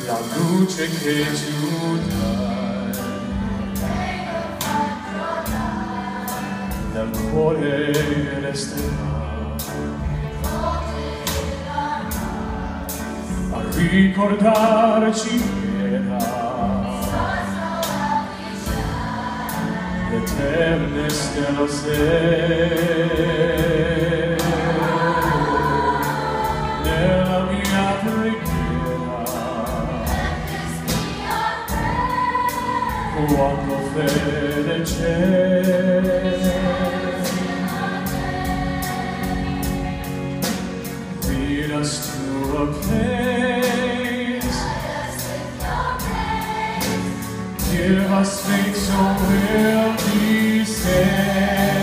la luce che tu dai nel cuore resterà a ricordarci che era l'eterne stella sei nella mia preghiera quando fede c'è. Lead us to a place, give us faith so we'll be saved.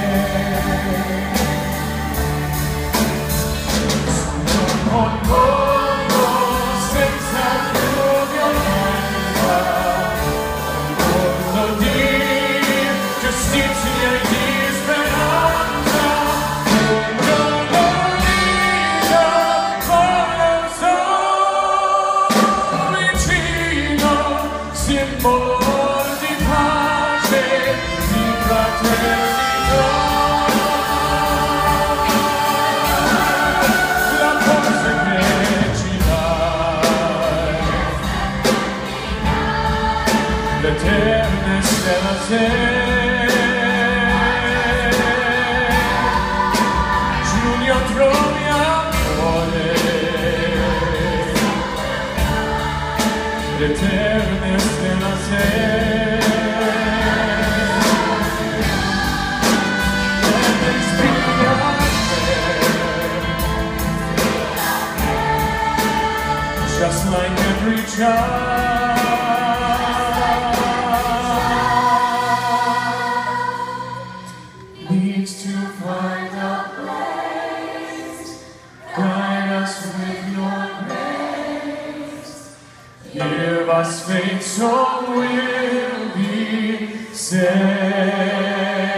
On board, senza lluvia melodie, giustizia e speranza. Simbolo di pace, di fraternità, la forza che ci dai, l'eterna stella sei, Giugno trovi amore, l'eterna stella sei. Just like every child needs to find a place, guide us with your grace, give us faith so we'll be saved.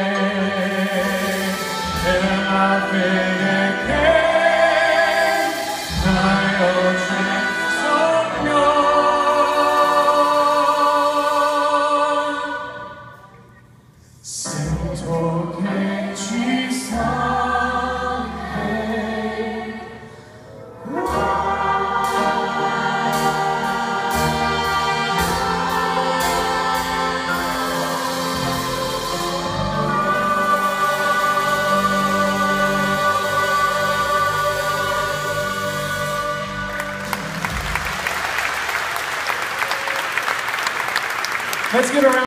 And our faith came, my ocean. Sento che ci sei. Let's get around.